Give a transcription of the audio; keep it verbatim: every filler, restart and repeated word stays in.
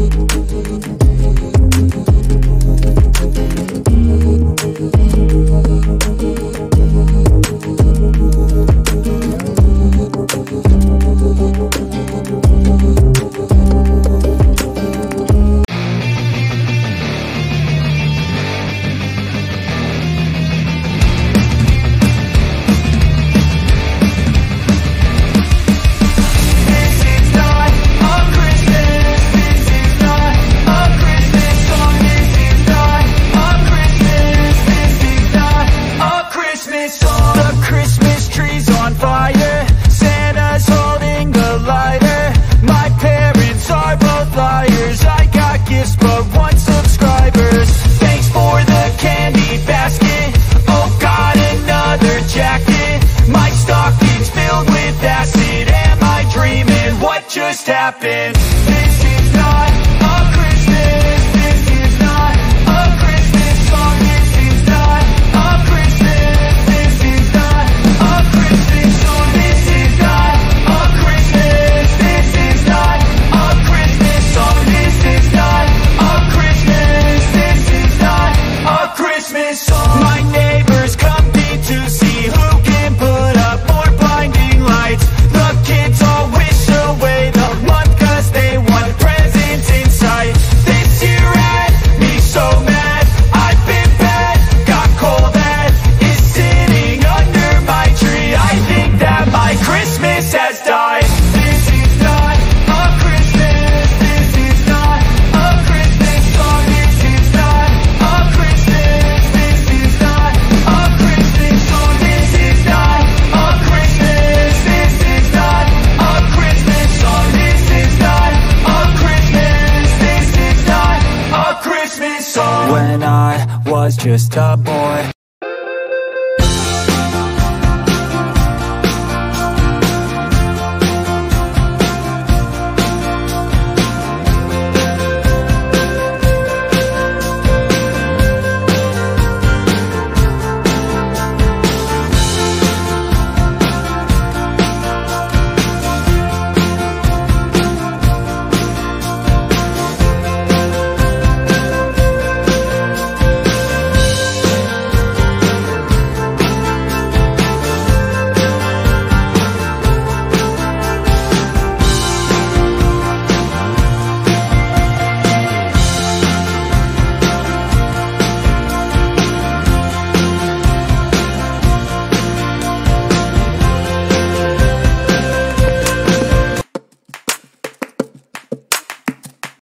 Just happened. This is not a Christmas. This is not a Christmas song. This is not a Christmas. This is not a Christmas song. This is not a Christmas. This is not a Christmas song. This is not a Christmas. This is not a Christmas song. My neighbors come in to see who can put up more blinding lights. The kids all wish away the month cause they want presents in sight. This year had me so mad, I've been bad, got coal that is sitting under my tree. I think that my Christmas has died. This is not a Christmas. This is not a Christmas song. This is not a Christmas. This is not a Christmas song. This is not a Christmas. This is not a Christmas song. This is not a Christmas. This is not a Christmas song. When I was just a boy,